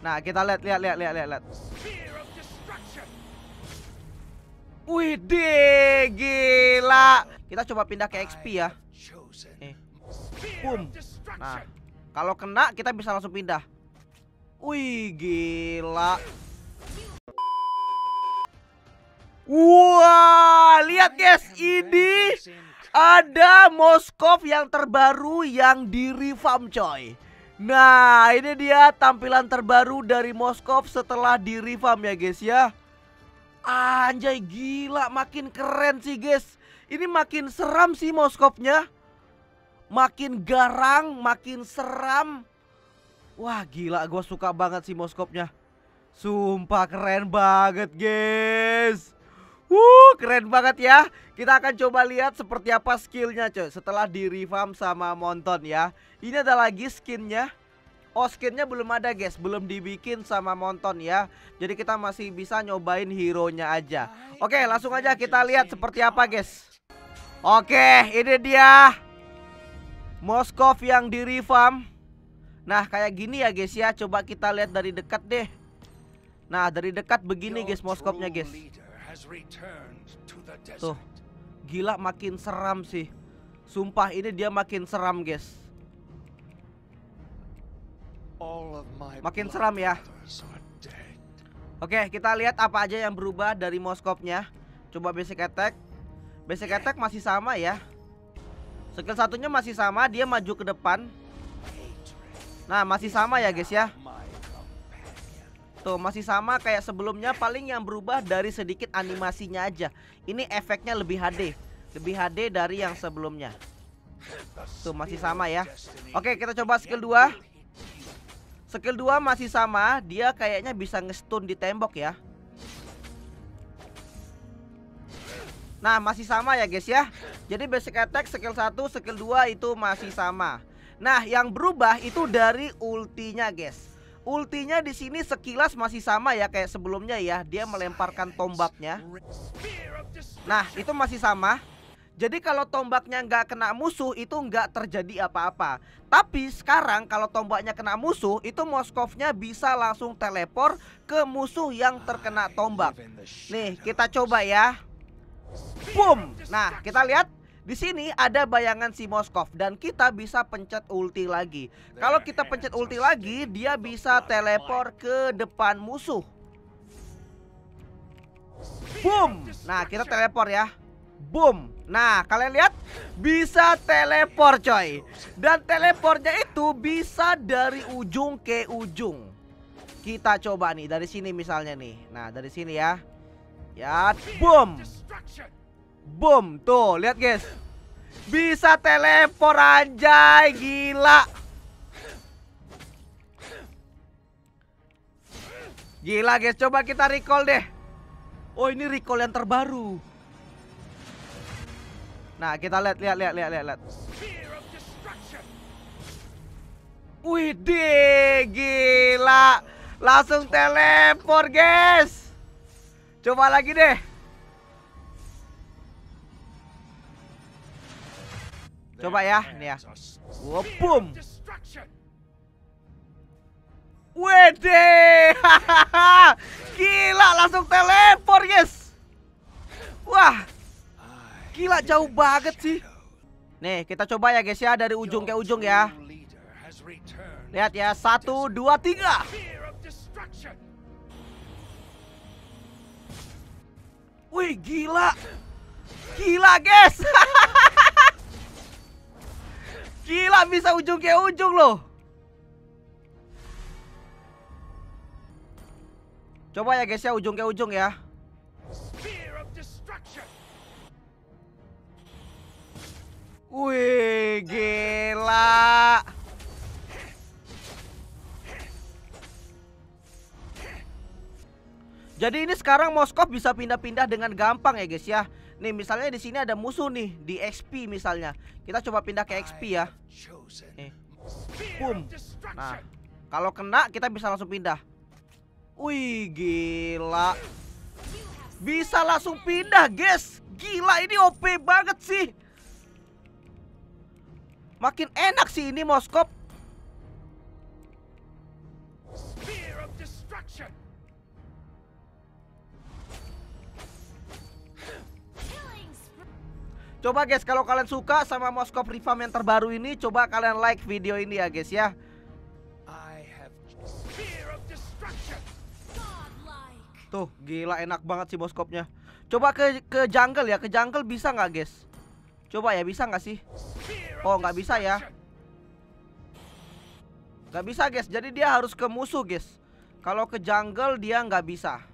Nah, kita lihat. Wih, gila. Kita coba pindah ke XP ya. Boom. Nah, kalau kena kita bisa langsung pindah. Wih, gila. Wah, lihat guys, ini ada Moskov yang terbaru yang di revamp coy. Nah, ini dia tampilan terbaru dari Moskov setelah di revamp ya guys ya. Anjay, gila, makin keren sih guys. Ini makin seram sih Moskovnya. Makin garang, makin seram. Wah gila, gue suka banget sih Moskovnya. Sumpah keren banget guys. Keren banget ya. Kita akan coba lihat seperti apa skillnya coy setelah di revamp sama Monton ya. Ini ada lagi skinnya. Oh, skinnya belum ada guys, belum dibikin sama Monton ya. Jadi kita masih bisa nyobain hero-nya aja. Oke, langsung aja kita lihat seperti apa guys. Oke, ini dia Moskov yang di revamp. Nah, kayak gini ya guys ya. Coba kita lihat dari dekat deh. Nah, dari dekat begini guys Moskovnya guys. Tuh, gila makin seram sih. Sumpah ini dia makin seram guys. Makin seram ya. Oke, kita lihat apa aja yang berubah dari Moskovnya. Coba basic attack. Basic attack masih sama ya. Skill satunya masih sama, dia maju ke depan. Nah, masih sama ya guys ya. Tuh, masih sama kayak sebelumnya, paling yang berubah dari sedikit animasinya aja. Ini efeknya lebih HD. Lebih HD dari yang sebelumnya. Tuh, masih sama ya. Oke, kita coba skill 2. Skill 2 masih sama, dia kayaknya bisa nge-stun di tembok ya. Nah, masih sama ya guys ya. Jadi basic attack skill 1, skill 2 itu masih sama. Nah, yang berubah itu dari ultinya guys. Ultinya di sini sekilas masih sama ya kayak sebelumnya ya. Dia melemparkan tombaknya. Nah, itu masih sama. Jadi kalau tombaknya nggak kena musuh itu nggak terjadi apa-apa. Tapi sekarang kalau tombaknya kena musuh, itu Moskovnya bisa langsung teleport ke musuh yang terkena tombak. Nih, kita coba ya. Boom. Nah, kita lihat di sini ada bayangan si Moskov dan kita bisa pencet ulti lagi. Kalau kita pencet ulti lagi, dia bisa teleport ke depan musuh. Boom. Nah, kita teleport ya. Boom. Nah, kalian lihat bisa teleport coy. Dan teleportnya itu bisa dari ujung ke ujung. Kita coba nih dari sini misalnya nih. Nah, dari sini ya. Ya, boom. Boom, tuh lihat guys. Bisa teleport anjay, gila. Gila guys, coba kita recall deh. Oh, ini recall yang terbaru. Nah, kita lihat. Wih, gila. Langsung teleport guys. Coba lagi deh. Coba ya, nih ya. Wow, boom. Wede. Gila, langsung teleport guys. Wah, gila jauh banget sih. Nih, kita coba ya guys ya, dari ujung ke ujung ya. Lihat ya, 1, 2, 3. Wih, gila. Gila guys. Gila, bisa ujung ke ujung loh. Coba ya guys ya, ujung ke ujung ya. Wih, gila. Jadi ini sekarang Moskov bisa pindah-pindah dengan gampang ya guys ya. Nih misalnya di sini ada musuh nih di XP misalnya. Kita coba pindah ke XP ya. Boom. Nah, kalau kena kita bisa langsung pindah. Wih, gila. Bisa langsung pindah guys. Gila, ini OP banget sih. Makin enak sih ini Moskov. Coba guys, kalau kalian suka sama Moskov Revamp yang terbaru ini, coba kalian like video ini ya guys ya. Tuh, gila enak banget sih Moskopnya. Coba ke jungle ya, ke jungle bisa nggak guys? Coba ya, bisa nggak sih? Oh, nggak bisa ya. Nggak bisa guys, jadi dia harus ke musuh guys. Kalau ke jungle dia nggak bisa.